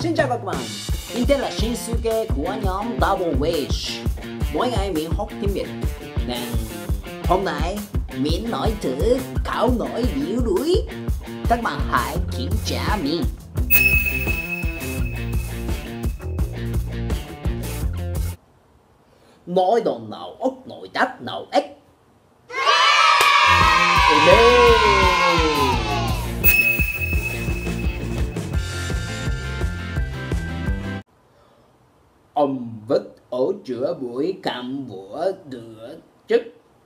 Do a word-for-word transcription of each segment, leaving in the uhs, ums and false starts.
Xin chào các bạn, mình tên là Shinsuke của nhóm Double Wish. Mỗi ngày mình học tiếng Việt. Nên hôm nay mình nói thử câu nói yếu đuối. Các bạn hãy kiểm tra mình. Nói đồn nào ốc nội đắt nào ếch. Ông vứt ổ chữa bụi cầm vữa đửa chức.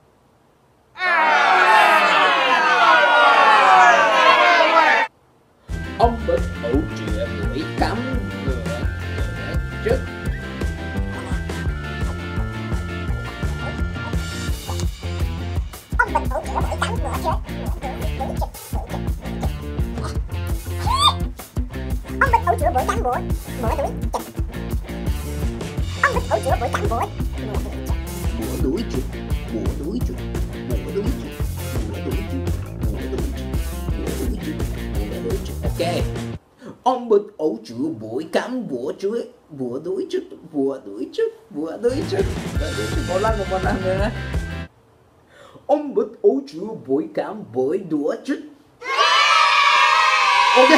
Ông vứt ổ chữa bụi cầm vữa đửa chức. Ông vứt ổ chữa bụi cầm vữa chức. Ông vứt ổ chữa bụi cầm vữa vữa đuổi chức. Ông vứt ổ chữa bụi cầm vữa Bữa đuổi chụp, bữa đuổi chụp, bữa đuổi chụp, bữa đuổi chụp, bữa đuổi chụp, bữa đuổi chụp, bữa đuổi chụp. Ok. Ông vứt ổ chữa bụi cắm bữa chuối, bữa đuổi chụp, bữa đuổi chụp, bữa đuổi chụp, bữa đuổi chụp. Một lần một một lần nữa. Ông vứt ổ chữa bụi cắm bụi đũa chụp. Ok.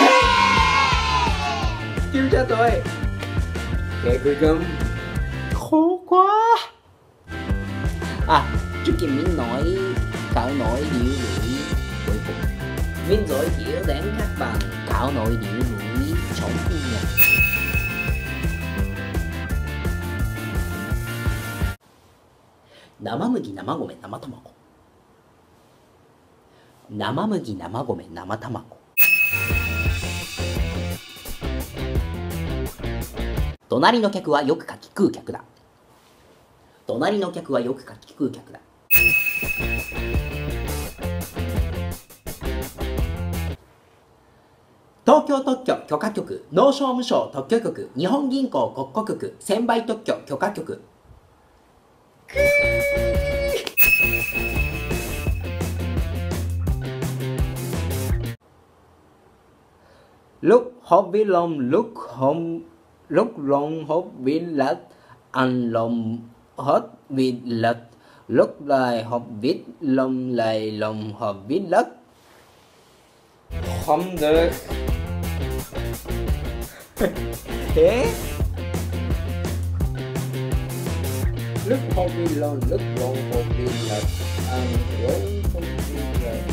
Chịu cho tôi. Ok, cuối cùng. Khó quá. À, trước khi mình nói câu nói điệu đuổi cuối cùng, mình giới thiệu đến các bạn câu nói điệu đuổi trong tiếng Nhật. Namamugi, namagome, namatamago. Namamugi, namagome, namatamago. 隣の客はよくかき食う客だ。隣の客はよくかき食う客だ。東京特許許可局、農商務省特許局、日本銀行国庫局、専売特許許可局。Lúc hộp với lông, lúc hông lúc lông hộp với lật, ăn lông hết vịt lật, lúc lại hộp vịt lông lại lông hộp vịt lật. Không được. Thế lúc hộp với lông, lúc lông hộp vịt lật, ăn lông hộp vịt lật.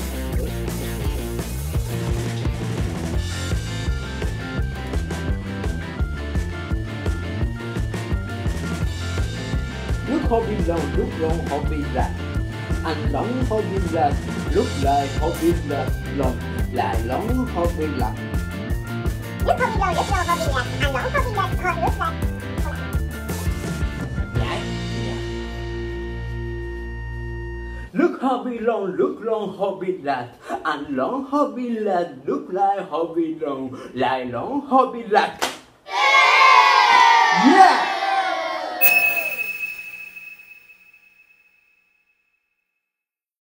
Lúc hộp bị lông, lúc lông hộp bị lật, ăn lóng hộp bị lật, lúc lại hộp bị lật, lông lại lóng hộp bị lật. Lúc hộp bị lông, lúc lông hộp bị lật, ăn lóng hộp bị lật, hộp lúc lật. Đấy. Lúc hộp bị lông, lúc lông hộp bị lật, ăn lóng hộp bị lật, lúc lại hộp bị lông, lại lóng hộp bị lật. Yeah!